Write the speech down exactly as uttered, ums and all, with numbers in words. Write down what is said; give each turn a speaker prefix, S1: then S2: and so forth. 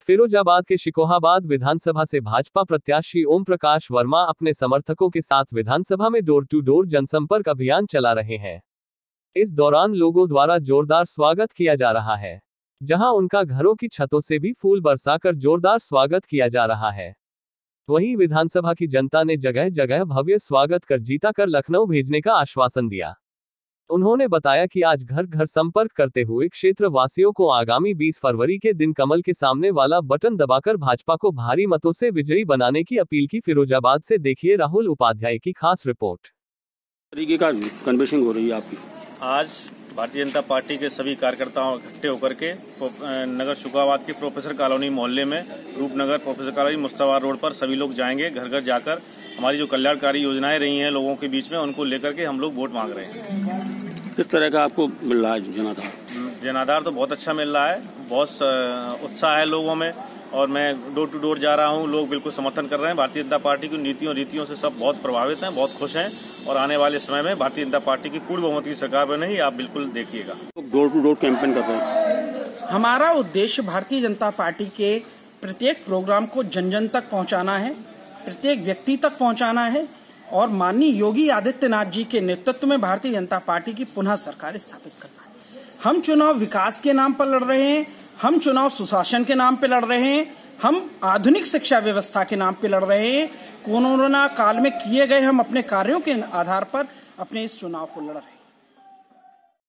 S1: फिरोजाबाद के शिकोहाबाद विधानसभा से भाजपा प्रत्याशी ओम प्रकाश वर्मा अपने समर्थकों के साथ विधानसभा में डोर टू डोर जनसंपर्क अभियान चला रहे हैं। इस दौरान लोगों द्वारा जोरदार स्वागत किया जा रहा है, जहां उनका घरों की छतों से भी फूल बरसाकर जोरदार स्वागत किया जा रहा है। वहीं विधानसभा की जनता ने जगह जगह भव्य स्वागत कर जीता कर लखनऊ भेजने का आश्वासन दिया। उन्होंने बताया कि आज घर घर संपर्क करते हुए क्षेत्र वासियों को आगामी बीस फरवरी के दिन कमल के सामने वाला बटन दबाकर भाजपा को भारी मतों से विजयी बनाने की अपील की। फिरोजाबाद से देखिए राहुल उपाध्याय की खास रिपोर्ट।
S2: तरीके का कन्वेंशन हो रही है आपकी।
S3: आज भारतीय जनता पार्टी के सभी कार्यकर्ताओं इकट्ठे होकर के नगर शिकोहाबाद के प्रोफेसर कॉलोनी मोहल्ले में Rupnagar professor colony Mustafa road पर सभी लोग जाएंगे। घर घर जाकर हमारी जो कल्याणकारी योजनाएं रही हैं लोगों के बीच में, उनको लेकर के हम लोग वोट मांग रहे हैं।
S2: किस तरह का आपको मिल रहा है जनाधार?
S3: जनाधार तो बहुत अच्छा मिल रहा है, बहुत उत्साह है लोगों में, और मैं डोर टू डोर जा रहा हूं। लोग बिल्कुल समर्थन कर रहे हैं। भारतीय जनता पार्टी की नीतियों रीतियों से सब बहुत प्रभावित हैं, बहुत खुश हैं, और आने वाले समय में भारतीय जनता पार्टी की पूर्ण बहुमत की सरकार बनेगी। आप बिल्कुल देखिएगा।
S2: डोर टू डोर कैंपेन कर रहे हैं।
S4: हमारा उद्देश्य भारतीय जनता पार्टी के प्रत्येक प्रोग्राम को जन जन तक पहुंचाना है, प्रत्येक व्यक्ति तक पहुंचाना है, और माननीय योगी आदित्यनाथ जी के नेतृत्व में भारतीय जनता पार्टी की पुनः सरकार स्थापित करना है। हम चुनाव विकास के नाम पर लड़ रहे हैं, हम चुनाव सुशासन के नाम पर लड़ रहे हैं, हम आधुनिक शिक्षा व्यवस्था के नाम पर लड़ रहे हैं। कोरोना काल में किए गए हम अपने कार्यों के आधार पर अपने इस चुनाव को लड़ रहे हैं।